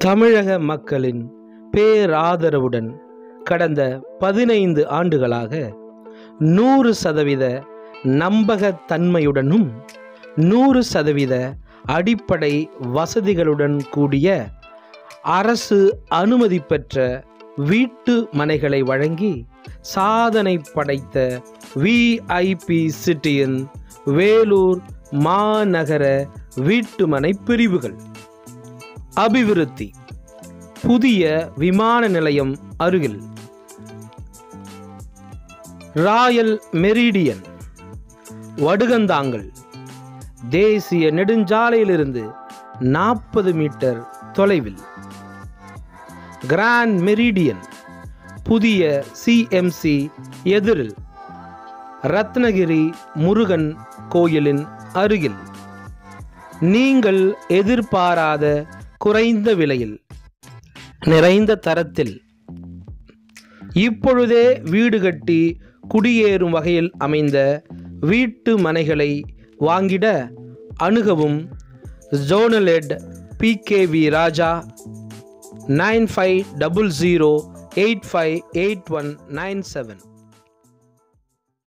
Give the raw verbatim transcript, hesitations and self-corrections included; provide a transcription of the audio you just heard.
தமிழக மக்களின் பேராதரவுடன் கடந்த பதினைந்து ஆண்டுகளாக நூறு சதவீத நம்பகத்தன்மையுடனும் நூறு சதவீத அடிப்படை வசதிகளுடன் கூடிய அரசு அனுமதி பெற்ற வீட்டு மனைகளை வழங்கி சாதனை படைத்த விஐபி சிட்டியின் வேலூர் மாநகர வீட்டுமனை பிரிவுகள் அபிவிருத்தி. புதிய விமான நிலையம் அருகில் ராயல் மெரிடியன் வடுகந்தாங்கல் தேசிய நெடுஞ்சாலையிலிருந்து நாற்பது மீட்டர் தொலைவில். கிராண்ட் மெரிடியன் புதிய சிஎம்சி எதிரில் ரத்னகிரி முருகன் கோயிலின் அருகில். நீங்கள் எதிர்பாராத குறைந்த விலையில் நிறைந்த தரத்தில் இப்பொழுதே வீடு கட்டி குடியேறும் வகையில் அமைந்த வீட்டு மனைகளை வாங்கிட அணுகவும் ஜோனலெட் P K V Raja nine five double zero eight five eight one nine seven.